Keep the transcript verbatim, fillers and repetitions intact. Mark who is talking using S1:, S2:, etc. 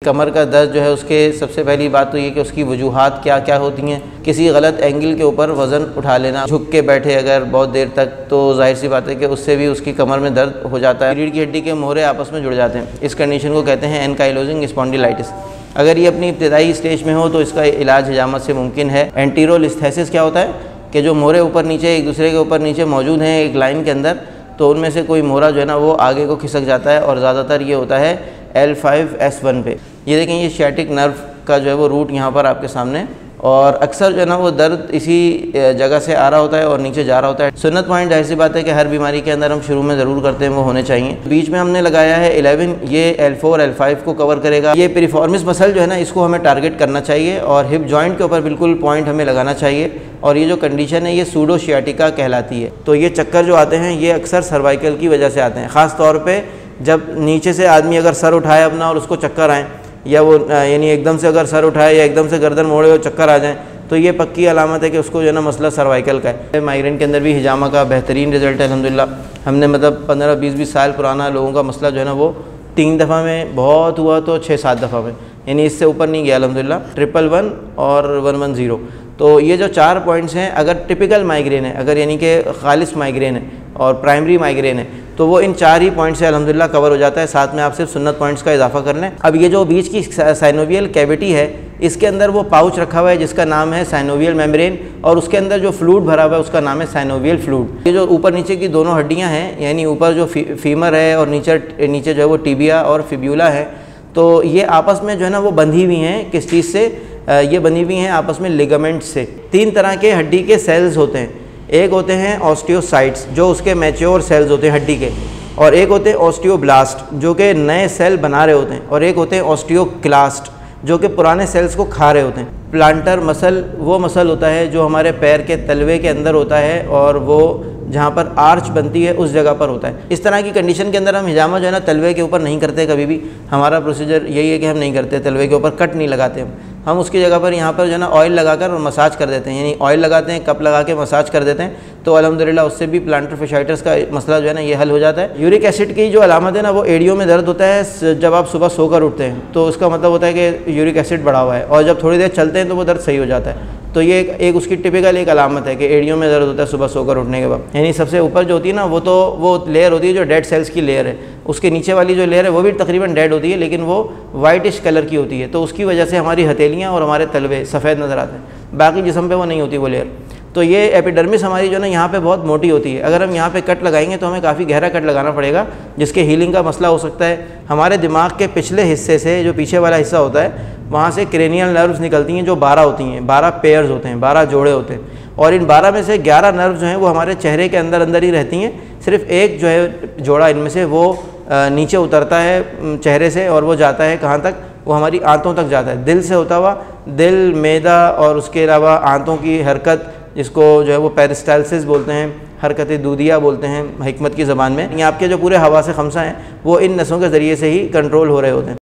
S1: कमर का दर्द जो है उसके सबसे पहली बात तो ये कि उसकी वजूहात क्या क्या होती हैं। किसी गलत एंगल के ऊपर वज़न उठा लेना, झुक के बैठे अगर बहुत देर तक, तो जाहिर सी बात है कि उससे भी उसकी कमर में दर्द हो जाता है। रीढ़ की हड्डी के मोहरे आपस में जुड़ जाते हैं। इस कंडीशन को कहते हैं एनकाइलोजिंग स्पॉन्डिलाइटिस। अगर ये अपनी इब्तदाई स्टेज में हो तो इसका इलाज हिजामत से मुमकिन है। एंटीरोलिस्थेसिस क्या होता है कि जो मोहरे ऊपर नीचे एक दूसरे के ऊपर नीचे मौजूद हैं एक लाइन के अंदर, तो उनमें से कोई मोहरा जो है ना वो आगे को खिसक जाता है और ज़्यादातर ये होता है एल फाइव एस वन पे। ये देखें, ये शियाटिक नर्व का जो है वो रूट यहाँ पर आपके सामने, और अक्सर जो है ना वो दर्द इसी जगह से आ रहा होता है और नीचे जा रहा होता है। सुन्नत पॉइंट जाहिर सी बात है कि हर बीमारी के अंदर हम शुरू में ज़रूर करते हैं वो होने चाहिए। बीच में हमने लगाया है इलेवन, ये एल फोर एल फाइव को कवर करेगा। ये पेरिफॉर्मिस मसल जो है ना इसको हमें टारगेट करना चाहिए और हिप जॉइंट के ऊपर बिल्कुल पॉइंट हमें लगाना चाहिए। और ये जो कंडीशन है ये सूडो शियाटिका कहलाती है। तो ये चक्कर जो आते हैं ये अक्सर सर्वाइकल की वजह से आते हैं, ख़ास तौर पर जब नीचे से आदमी अगर सर उठाए अपना और उसको चक्कर आएँ, या वो यानी एकदम से अगर सर उठाए या एकदम से गर्दन मोड़े और चक्कर आ जाएँ, तो ये पक्की अलामत है कि उसको जो है ना मसला सर्वाइकल का है। माइग्रेन के अंदर भी हिजामा का बेहतरीन रिजल्ट है अल्हम्दुलिल्लाह। हमने मतलब पंद्रह बीस बीस साल पुराना लोगों का मसला जो है ना वो तीन दफ़ा में, बहुत हुआ तो छः सात दफ़ा में, यानी इससे ऊपर नहीं गया अल्हम्दुलिल्लाह। ट्रिपल वन और वन वन ज़ीरो। तो ये जो चार पॉइंट्स हैं, अगर टिपिकल माइग्रेन है, अगर यानी कि खालिस माइग्रेन है और प्राइमरी माइग्रेन है, तो वो इन चार ही पॉइंट से अल्हम्दुलिल्लाह कवर हो जाता है। साथ में आप सिर्फ सुन्नत पॉइंट्स का इजाफा कर लें। अब ये जो बीच की साइनोवियल कैविटी है, इसके अंदर वो पाउच रखा हुआ है जिसका नाम है साइनोवियल मेम्ब्रेन, और उसके अंदर जो फ्लूइड भरा हुआ है उसका नाम है साइनोवियल फ्लूइड। ये जो ऊपर नीचे की दोनों हड्डियाँ हैं, यानी ऊपर जो फी, फीमर है और नीचे नीचे जो है वो टिबिया और फिब्यूला है, तो ये आपस में जो है ना वो बंधी हुई हैं। किस चीज़ से? ये बंधी हुई हैं आपस में लिगामेंट से। तीन तरह के हड्डी के सेल्स होते हैं। एक होते हैं ऑस्टियोसाइट्स जो उसके मैच्योर सेल्स होते हैं हड्डी के, और एक होते हैं ऑस्टियोब्लास्ट जो कि नए सेल बना रहे होते हैं, और एक होते हैं ऑस्टियोक्लास्ट जो कि पुराने सेल्स को खा रहे होते हैं। प्लांटर मसल वो मसल होता है जो हमारे पैर के तलवे के अंदर होता है और वो जहाँ पर आर्च बनती है उस जगह पर होता है। इस तरह की कंडीशन के अंदर हम हिजामा जो है ना तलवे के ऊपर नहीं करते कभी भी। हमारा प्रोसीजर यही है कि हम नहीं करते, तलवे के ऊपर कट नहीं लगाते हम हम उसकी जगह पर यहाँ पर जो है ना ऑयल लगाकर और मसाज कर देते हैं, यानी ऑयल लगाते हैं, कप लगा के मसाज कर देते हैं, तो अल्हम्दुलिल्लाह उससे भी प्लांटर fasciitis का मसला जो है ना ये हल हो जाता है। यूरिक एसिड की जो अलामत है ना वो एड़ियों में दर्द होता है जब आप सुबह सोकर उठते हैं, तो उसका मतलब होता है कि यूरिक एसिड बढ़ा हुआ है, और जब थोड़ी देर चलते हैं तो वो दर्द सही हो जाता है। तो ये एक, एक उसकी टिपिकल एक अलामत है कि एड़ियों में दर्द होता है सुबह सोकर उठने के बाद। यानी सबसे ऊपर जो होती है ना वो तो वो लेयर होती है जो डेड सेल्स की लेयर है, उसके नीचे वाली जो लेयर है वो भी तकरीबन डेड होती है, लेकिन वो वाइटिश कलर की होती है, तो उसकी वजह से हमारी हथेलियाँ और हमारे तलवे सफ़ेद नज़र आते हैं, बाकी जिस्म पे वो नहीं होती वो लेयर। तो ये एपिडर्मिस हमारी जो है ना यहाँ पे बहुत मोटी होती है। अगर हम यहाँ पे कट लगाएंगे तो हमें काफ़ी गहरा कट लगाना पड़ेगा, जिसके हीलिंग का मसला हो सकता है। हमारे दिमाग के पिछले हिस्से से, जो पीछे वाला हिस्सा होता है, वहाँ से क्रेनियल नर्व्स निकलती हैं जो बारह होती हैं, बारह पेयर्स होते हैं, बारह जोड़े होते हैं, और इन बारह में से ग्यारह नर्व जो हैं वो हमारे चेहरे के अंदर अंदर ही रहती हैं। सिर्फ एक जो है जोड़ा इनमें से वो नीचे उतरता है चेहरे से, और वो जाता है कहाँ तक? वो हमारी आंतों तक जाता है, दिल से होता हुआ। दिल, मैदा और उसके अलावा आंतों की हरकत, जिसको जो है वो पेरिस्टाल्सिस बोलते हैं, हरकत दूधिया बोलते हैं हिकमत की ज़बान में। ये आपके जो पूरे हवा से खमसा हैं वो इन नसों के ज़रिए से ही कंट्रोल हो रहे होते हैं।